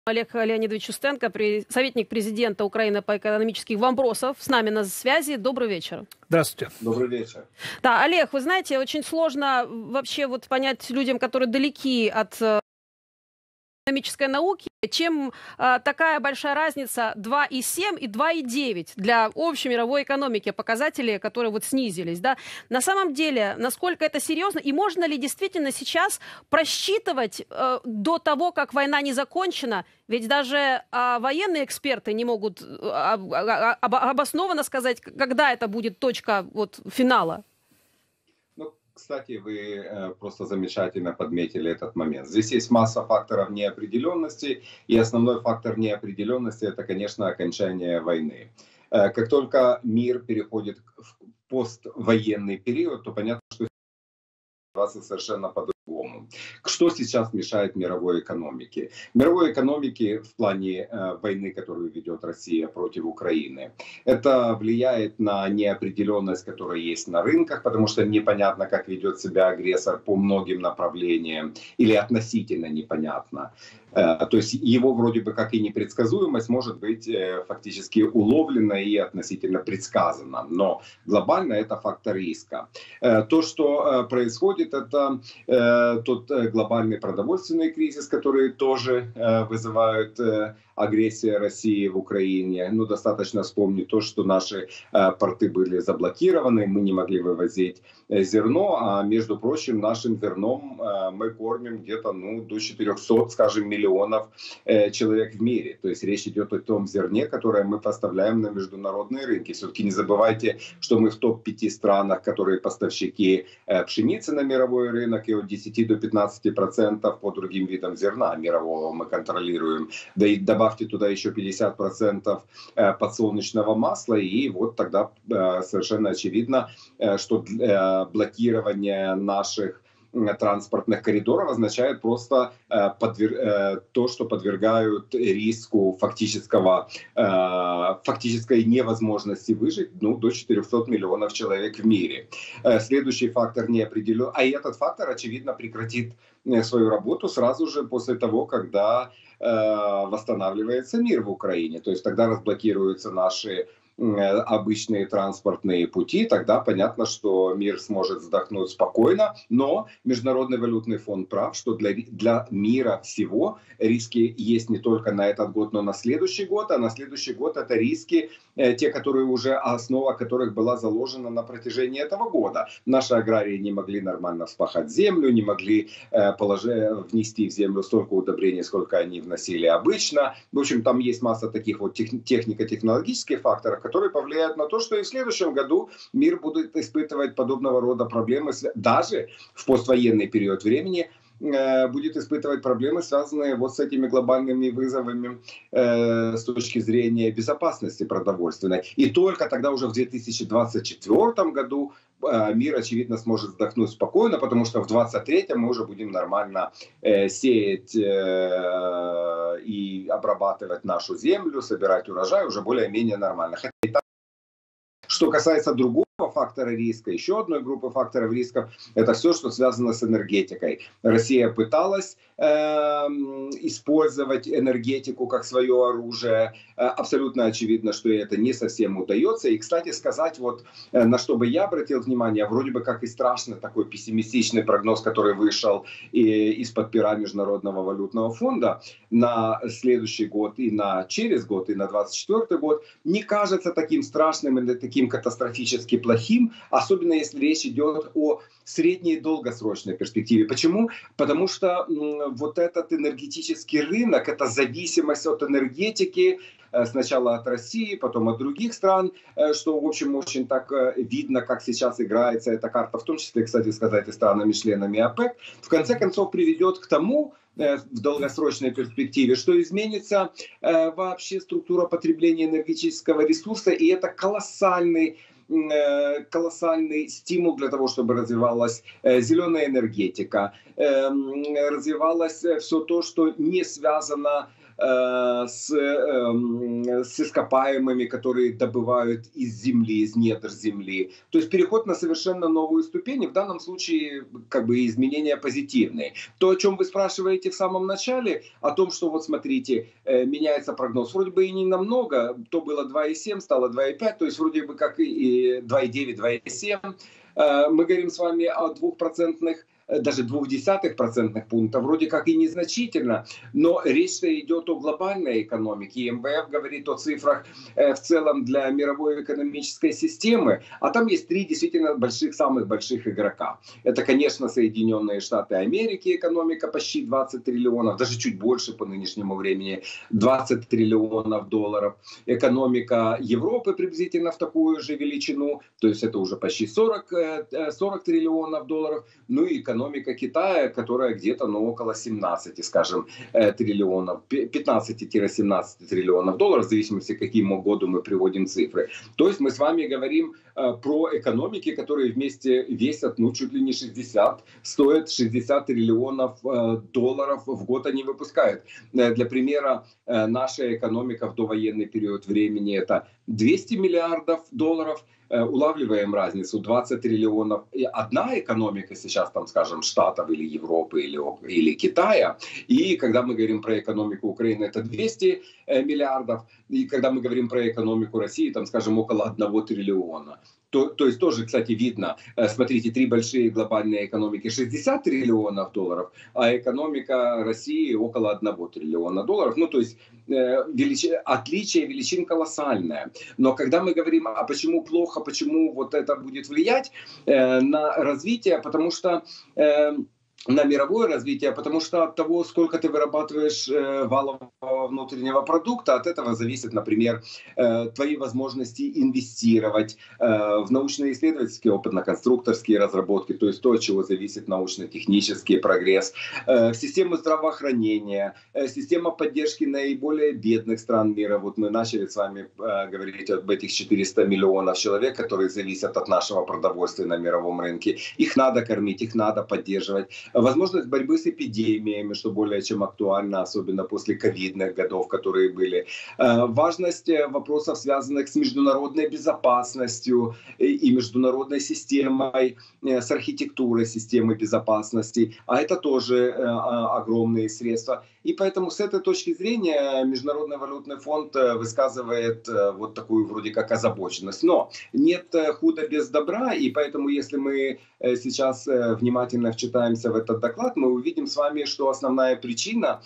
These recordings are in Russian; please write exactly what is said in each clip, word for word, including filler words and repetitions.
Олег Леонидович Устенко, советник президента Украины по экономическим вопросам, с нами на связи. Добрый вечер. Здравствуйте. Добрый вечер. Да, Олег, вы знаете, очень сложно вообще вот понять людям, которые далеки от экономической науки, чем а, такая большая разница два и семь и два и девять для общей мировой экономики, показатели, которые вот снизились, да. На самом деле, насколько это серьезно, и можно ли действительно сейчас просчитывать э, до того, как война не закончена, ведь даже а, военные эксперты не могут а, а, а, обоснованно сказать, когда это будет точка вот финала. Кстати, вы э, просто замечательно подметили этот момент. Здесь есть масса факторов неопределенности, и основной фактор неопределенности — это, конечно, окончание войны. Э, как только мир переходит в поствоенный период, то понятно, что ситуация совершенно по-другому. Что сейчас мешает мировой экономике? Мировой экономике в плане э, войны, которую ведет Россия против Украины, это влияет на неопределенность, которая есть на рынках, потому что непонятно, как ведет себя агрессор по многим направлениям, или относительно непонятно. Э, то есть его вроде бы как и непредсказуемость может быть э, фактически уловлена и относительно предсказана, но глобально это фактор риска. Э, то, что э, происходит, это э, тот э, глобальный продовольственный кризис, который тоже э, вызывает э, агрессия России в Украине. Ну, достаточно вспомнить то, что наши э, порты были заблокированы, мы не могли вывозить э, зерно, а между прочим, нашим зерном э, мы кормим где-то ну, до четырехсот, скажем, миллионов э, человек в мире. То есть речь идет о том зерне, которое мы поставляем на международные рынки. Все-таки не забывайте, что мы в топ пяти странах, которые поставщики э, пшеницы на мировой рынок, и от десяти до пятнадцати процентов по другим видам зерна мирового мы контролируем. Да и добавьте туда еще пятьдесят процентов э, подсолнечного масла, и вот тогда э, совершенно очевидно, э, что э, блокирование наших транспортных коридоров означает просто э, подвер... э, то, что подвергают риску фактического, э, фактической невозможности выжить ну, до четырехсот миллионов человек в мире. Э, следующий фактор неопределен, а этот фактор, очевидно, прекратит свою работу сразу же после того, когда э, восстанавливается мир в Украине. То есть тогда разблокируются наши обычные транспортные пути, тогда понятно, что мир сможет вздохнуть спокойно, но Международный валютный фонд прав, что для, для мира всего риски есть не только на этот год, но на следующий год, а на следующий год это риски, э, те, которые уже, основа которых была заложена на протяжении этого года. Наши аграрии не могли нормально вспахать землю, не могли э, положи, внести в землю столько удобрений, сколько они вносили обычно. В общем, там есть масса таких вот тех, технико-технологических факторов, которые повлияют на то, что и в следующем году мир будет испытывать подобного рода проблемы, даже в поствоенный период времени э, будет испытывать проблемы, связанные вот с этими глобальными вызовами э, с точки зрения безопасности продовольственной. И только тогда уже в две тысячи двадцать четвёртом году э, мир, очевидно, сможет вздохнуть спокойно, потому что в две тысячи двадцать третьем мы уже будем нормально э, сеять э, и обрабатывать нашу землю, собирать урожай уже более-менее нормально. Что касается другого фактора риска, еще одной группы факторов рисков, это все, что связано с энергетикой. Россия пыталась э, использовать энергетику как свое оружие. Э, абсолютно очевидно, что это не совсем удается. И, кстати сказать, вот э, на что бы я обратил внимание, вроде бы как и страшно такой пессимистичный прогноз, который вышел и, из-под пера Международного валютного фонда на следующий год и на через год, и на двадцать четвёртый год, не кажется таким страшным или таким катастрофически плохим, особенно если речь идет о средней и долгосрочной перспективе. Почему? Потому что м, вот этот энергетический рынок, эта зависимость от энергетики, э, сначала от России, потом от других стран, э, что, в общем, очень так э, видно, как сейчас играется эта карта, в том числе, кстати сказать, и странами-членами ОПЕК, в конце концов приведет к тому, в долгосрочной перспективе, что изменится э, вообще структура потребления энергетического ресурса, и это колоссальный, э, колоссальный стимул для того, чтобы развивалась э, зеленая энергетика, э, развивалось все то, что не связано э, с, э, с ископаемыми, которые добывают из земли, из недр земли. То есть переход на совершенно новую ступень, и в данном случае как бы изменения позитивные. То, о чем вы спрашиваете в самом начале, о том, что вот смотрите, э, меняется прогноз, вроде бы и не намного, то было два и семь, стало два и пять, то есть вроде бы как и два и девять, два и семь. Э, мы говорим с вами о двухпроцентных, даже двух десятых процентных пункта, вроде как и незначительно, но речь-то идет о глобальной экономике. И эм вэ эф говорит о цифрах в целом для мировой экономической системы, а там есть три действительно больших, самых больших игрока. Это, конечно, Соединенные Штаты Америки, экономика почти двадцать триллионов, даже чуть больше по нынешнему времени, двадцать триллионов долларов. Экономика Европы приблизительно в такую же величину, то есть это уже почти сорок, сорок триллионов долларов. Ну и экономика Экономика Китая, которая где-то ну, около семнадцати, скажем, триллионов, пятнадцати-семнадцати триллионов долларов, в зависимости, к какому году мы приводим цифры. То есть мы с вами говорим э, про экономики, которые вместе весят, ну, чуть ли не шестьдесят, стоят шестьдесят триллионов э, долларов в год они выпускают. Э, для примера, э, наша экономика в довоенный период времени это двести миллиардов долларов. Улавливаем разницу, двадцать триллионов. И одна экономика сейчас, там, скажем, Штатов или Европы или, или Китая. И когда мы говорим про экономику Украины, это двести миллиардов. И когда мы говорим про экономику России, там, скажем, около одного триллиона. То, то есть тоже, кстати, видно, смотрите, три большие глобальные экономики шестьдесят триллионов долларов, а экономика России около одного триллиона долларов. Ну, то есть э, велич... отличие величин колоссальное. Но когда мы говорим, а почему плохо, почему вот это будет влиять э, на развитие, потому что... Э, на мировое развитие, потому что от того, сколько ты вырабатываешь э, валового внутреннего продукта, от этого зависит, например, э, твои возможности инвестировать э, в научно-исследовательские, опытно-конструкторские разработки, то есть то, от чего зависит научно-технический прогресс, э, в систему здравоохранения, э, система поддержки наиболее бедных стран мира. Вот мы начали с вами э, говорить об этих четырёхстах миллионах человек, которые зависят от нашего продовольствия на мировом рынке. Их надо кормить, их надо поддерживать. Возможность борьбы с эпидемиями, что более чем актуально, особенно после ковидных годов, которые были. Важность вопросов, связанных с международной безопасностью и международной системой, с архитектурой системы безопасности. А это тоже огромные средства. И поэтому с этой точки зрения Международный валютный фонд высказывает вот такую вроде как озабоченность. Но нет худа без добра, и поэтому если мы сейчас внимательно вчитаемся в этот доклад, мы увидим с вами, что основная причина,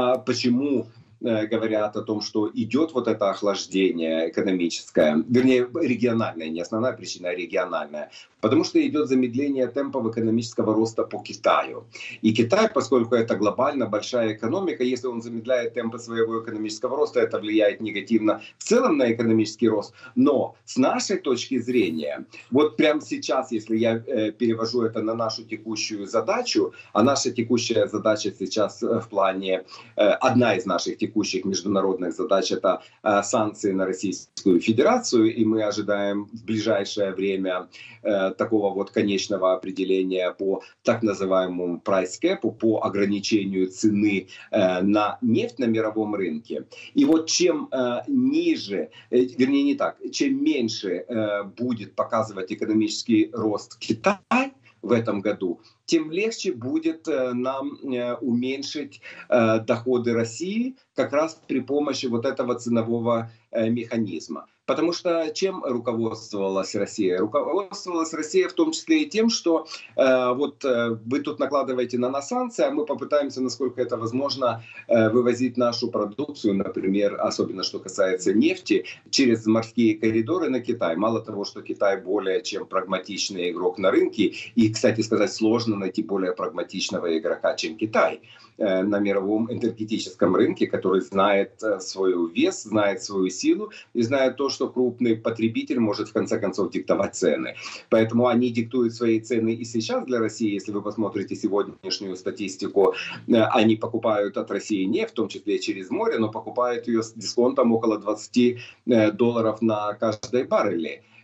почему говорят о том, что идет вот это охлаждение экономическое, вернее, региональное, не основная причина, а региональная, потому что идет замедление темпов экономического роста по Китаю. И Китай, поскольку это глобально большая экономика, если он замедляет темпы своего экономического роста, это влияет негативно в целом на экономический рост. Но с нашей точки зрения, вот прямо сейчас, если я э, перевожу это на нашу текущую задачу, а наша текущая задача сейчас в плане, э, одна из наших текущих текущих международных задач — это э, санкции на Российскую Федерацию, и мы ожидаем в ближайшее время э, такого вот конечного определения по так называемому price cap, по ограничению цены э, на нефть на мировом рынке. И вот чем э, ниже, э, вернее не так, чем меньше э, будет показывать экономический рост Китай в этом году, тем легче будет э, нам э, уменьшить э, доходы России как раз при помощи вот этого ценового э, механизма. Потому что чем руководствовалась Россия? Руководствовалась Россия в том числе и тем, что э, вот э, вы тут накладываете на нас санкции, а мы попытаемся, насколько это возможно, э, вывозить нашу продукцию, например, особенно что касается нефти, через морские коридоры на Китай. Мало того, что Китай более чем прагматичный игрок на рынке, и, кстати сказать, сложно найти более прагматичного игрока, чем Китай э, на мировом энергетическом рынке, который знает э, свой вес, знает свою силу и знает то, что крупный потребитель может в конце концов диктовать цены. Поэтому они диктуют свои цены и сейчас для России. Если вы посмотрите сегодняшнюю статистику, они покупают от России нефть, в том числе через море, но покупают ее с дисконтом около двадцати долларов на каждой баррели.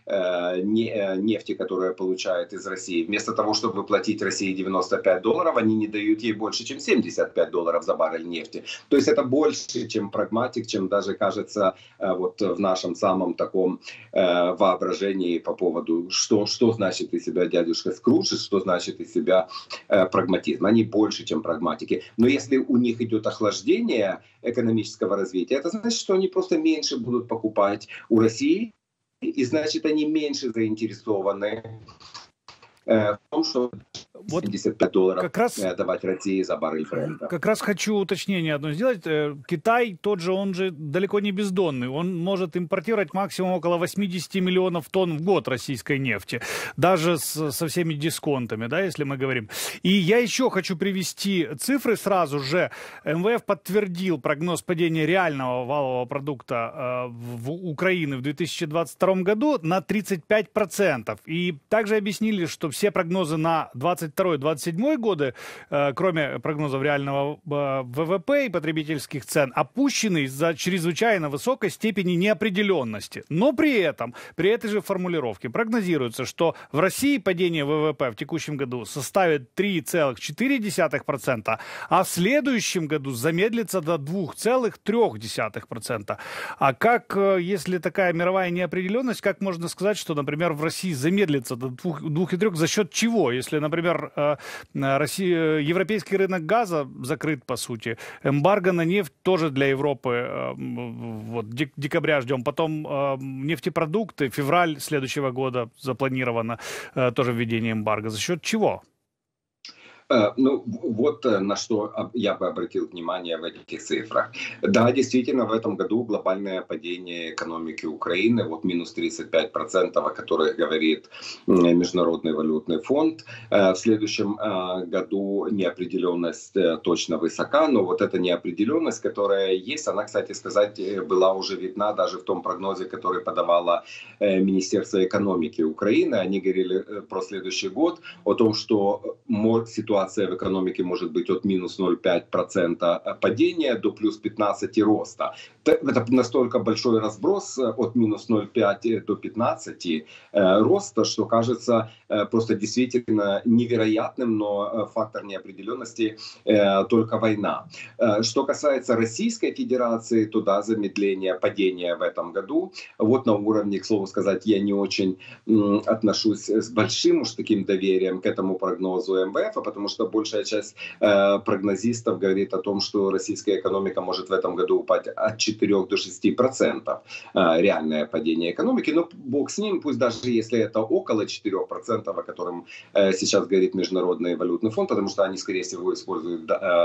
нефти, которую получают из России. Вместо того, чтобы платить России девяносто пять долларов, они не дают ей больше, чем семьдесят пять долларов за баррель нефти. То есть это больше, чем прагматик, чем даже кажется вот в нашем самом таком воображении по поводу, что, что значит из себя дядюшка Скрудж, что значит из себя прагматизм. Они больше, чем прагматики. Но если у них идет охлаждение экономического развития, это значит, что они просто меньше будут покупать у России, и значит, они меньше заинтересованы в том, что семьдесят пять долларов как раз, давать России за баррель бренда. Как раз хочу уточнение одно сделать. Китай тот же, он же далеко не бездонный. Он может импортировать максимум около восемьдесят миллионов тонн в год российской нефти. Даже с, со всеми дисконтами, да, если мы говорим. И я еще хочу привести цифры сразу же. эм вэ эф подтвердил прогноз падения реального валового продукта э, в Украины в две тысячи двадцать втором году на тридцать пять процентов. И также объяснили, что все прогнозы на двадцать второй — двадцать седьмой годы, э, кроме прогнозов реального э, вэ вэ пэ и потребительских цен, опущены из-за чрезвычайно высокой степени неопределенности. Но при этом, при этой же формулировке прогнозируется, что в России падение вэ вэ пэ в текущем году составит три целых четыре десятых процента, а в следующем году замедлится до двух целых трёх десятых процента. А как, если такая мировая неопределенность, как можно сказать, что, например, в России замедлится до двух и трёх за счет чего? Если, например, Россия, европейский рынок газа закрыт, по сути, эмбарго на нефть тоже для Европы, вот, декабря ждем, потом нефтепродукты, февраль следующего года запланировано тоже введение эмбарго. За счет чего? Ну, вот на что я бы обратил внимание в этих цифрах. Да, действительно, в этом году глобальное падение экономики Украины, вот минус тридцать пять процентов, о которых говорит Международный валютный фонд. В следующем году неопределенность точно высока, но вот эта неопределенность, которая есть, она, кстати сказать, была уже видна даже в том прогнозе, который подавало Министерство экономики Украины. Они говорили про следующий год, о том, что ситуация в экономике может быть от минус ноль целых пять десятых процента падения до плюс пятнадцать процентов роста. Это настолько большой разброс от минус ноль целых пять десятых до пятнадцати роста, что кажется просто действительно невероятным, но фактор неопределенности только война. Что касается Российской Федерации, то да, замедление падения в этом году. Вот на уровне, к слову сказать, я не очень отношусь с большим уж таким доверием к этому прогнозу эм вэ эф, потому что большая часть э, прогнозистов говорит о том, что российская экономика может в этом году упасть от четырёх до шести процентов. Э, реальное падение экономики. Но бог с ним, пусть даже если это около четырёх процентов, о котором э, сейчас говорит Международный валютный фонд, потому что они, скорее всего, используют э,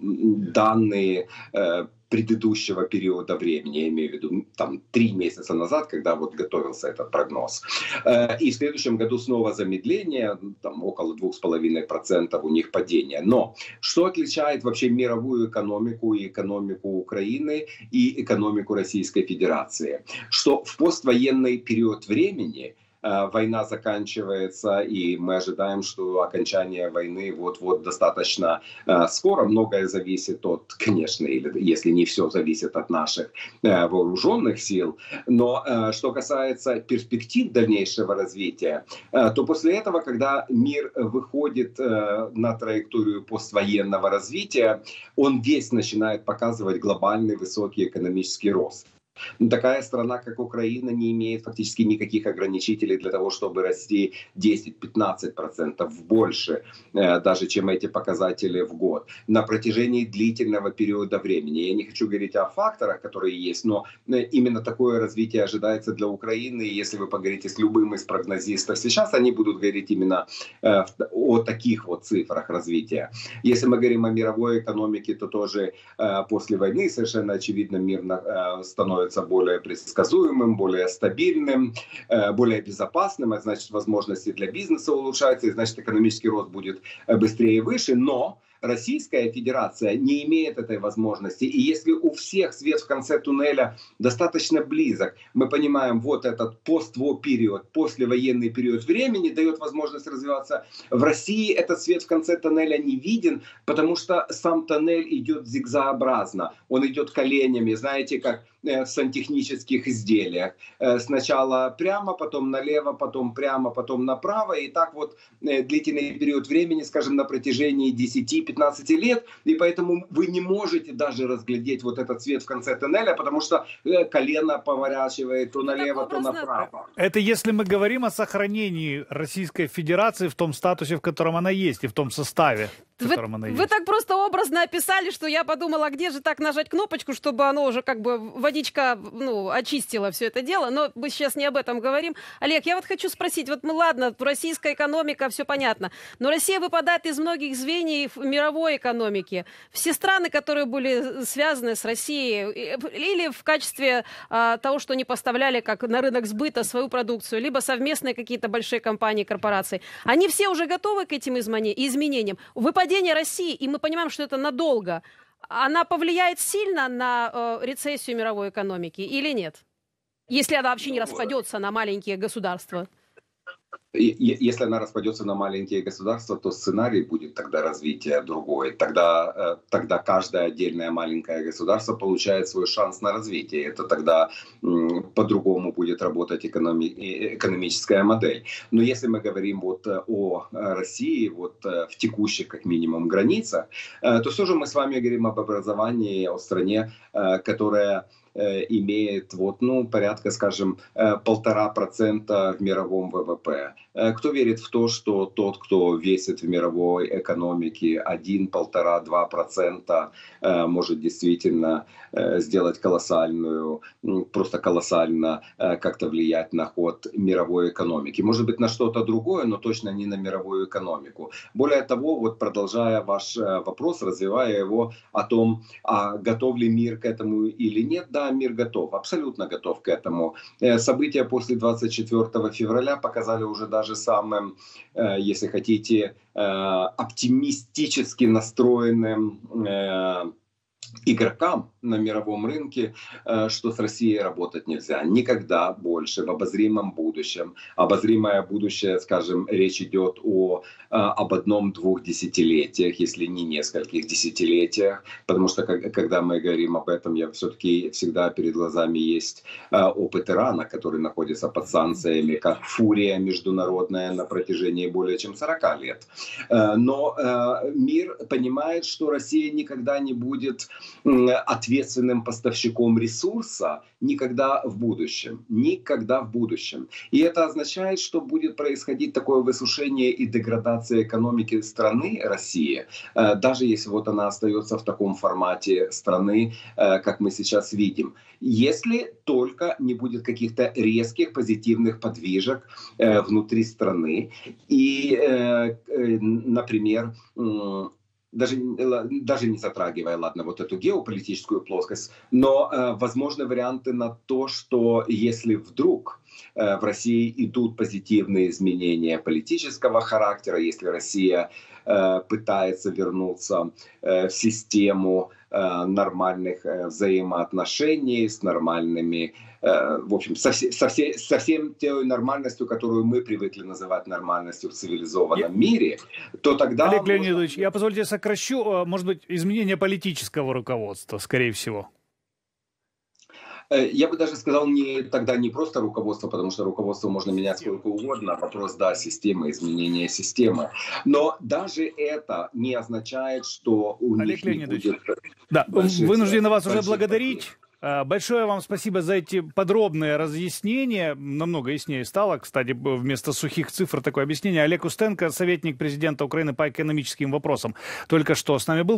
данные э, предыдущего периода времени, я имею в виду там три месяца назад, когда вот готовился этот прогноз. И в следующем году снова замедление, там около двух с половиной процентов у них падение. Но что отличает вообще мировую экономику и экономику Украины и экономику Российской Федерации? Что в поствоенный период времени война заканчивается, и мы ожидаем, что окончание войны вот-вот достаточно э, скоро. Многое зависит от, конечно, или, если не все зависит от наших э, вооруженных сил. Но э, что касается перспектив дальнейшего развития, э, то после этого, когда мир выходит э, на траекторию поствоенного развития, он весь начинает показывать глобальный высокий экономический рост. Такая страна, как Украина, не имеет фактически никаких ограничителей для того, чтобы расти десять-пятнадцать процентов больше, даже чем эти показатели в год, на протяжении длительного периода времени. Я не хочу говорить о факторах, которые есть, но именно такое развитие ожидается для Украины. И если вы поговорите с любым из прогнозистов сейчас, они будут говорить именно о таких вот цифрах развития. Если мы говорим о мировой экономике, то тоже после войны совершенно очевидно мир становится более предсказуемым, более стабильным, более безопасным, а значит возможности для бизнеса улучшаются, и значит экономический рост будет быстрее и выше, но Российская Федерация не имеет этой возможности. И если у всех свет в конце туннеля достаточно близок, мы понимаем, вот этот пост-во-период, послевоенный период времени дает возможность развиваться. В России этот свет в конце туннеля не виден, потому что сам тоннель идет зигзагообразно. Он идет коленями, знаете, как в сантехнических изделиях. Сначала прямо, потом налево, потом прямо, потом направо. И так вот длительный период времени, скажем, на протяжении десяти-пятнадцати лет. И поэтому вы не можете даже разглядеть вот этот свет в конце тоннеля, потому что колено поворачивает то налево, то направо. Это если мы говорим о сохранении Российской Федерации в том статусе, в котором она есть, и в том составе, в котором вы, она вы есть. так просто образно описали, что я подумала, где же так нажать кнопочку, чтобы оно уже как бы водичка, ну, очистила все это дело. Но мы сейчас не об этом говорим. Олег, я вот хочу спросить, вот мы, ладно, российская экономика, все понятно, но Россия выпадает из многих звеньев мировой экономики. Все страны, которые были связаны с Россией, или в качестве а, того, что они поставляли как на рынок сбыта свою продукцию, либо совместные какие-то большие компании, корпорации, они все уже готовы к этим изменениям. Выпадение России, и мы понимаем, что это надолго, она повлияет сильно на э, рецессию мировой экономики или нет? Если она вообще не распадется на маленькие государства. Если она распадется на маленькие государства, то сценарий будет тогда развития другой. Тогда, тогда каждое отдельное маленькое государство получает свой шанс на развитие. Это тогда по-другому будет работать экономи- экономическая модель. Но если мы говорим вот о России, вот в текущих как минимум границах, то все же мы с вами говорим об образовании, о стране, которая имеет вот, ну, порядка, скажем, полтора процента в мировом ВВП. Кто верит в то, что тот, кто весит в мировой экономике один, полтора, два процента, может действительно сделать колоссальную, просто колоссально как-то влиять на ход мировой экономики. Может быть, на что-то другое, но точно не на мировую экономику. Более того, вот продолжая ваш вопрос, развивая его о том, а готов ли мир к этому или нет, да, мир готов, абсолютно готов к этому. События после двадцать четвёртого февраля показали уже даже самым, если хотите, оптимистически настроенным игрокам на мировом рынке, что с Россией работать нельзя. Никогда больше в обозримом будущем. Обозримое будущее, скажем, речь идет о, об одном-двух десятилетиях, если не нескольких десятилетиях. Потому что, когда мы говорим об этом, я все-таки всегда перед глазами есть опыт Ирана, который находится под санкциями, как фурия международная на протяжении более чем сорока лет. Но мир понимает, что Россия никогда не будет ответственным поставщиком ресурса никогда в будущем. Никогда в будущем. И это означает, что будет происходить такое высушение и деградация экономики страны России, даже если вот она остается в таком формате страны, как мы сейчас видим. Если только не будет каких-то резких позитивных подвижек внутри страны. И, например, Даже, даже не затрагивая, ладно, вот эту геополитическую плоскость, но э, возможны варианты на то, что если вдруг э, в России идут позитивные изменения политического характера, если Россия э, пытается вернуться э, в систему э, нормальных э, взаимоотношений с нормальными, э, в общем, со, со, все, со всем той нормальностью, которую мы привыкли называть нормальностью в цивилизованном я... мире, то тогда... Олег можно... Леонидович, я, позвольте, сокращу, может быть, изменение политического руководства, скорее всего. Я бы даже сказал, не, тогда не просто руководство, потому что руководство можно менять сколько угодно. Вопрос, да, системы, изменения системы. Но даже это не означает, что у Олег них Леонидович, не будет... Да, вынуждены вас уже благодарить. Проблем. Большое вам спасибо за эти подробные разъяснения. Намного яснее стало, кстати, вместо сухих цифр такое объяснение. Олег Устенко, советник президента Украины по экономическим вопросам, только что с нами был.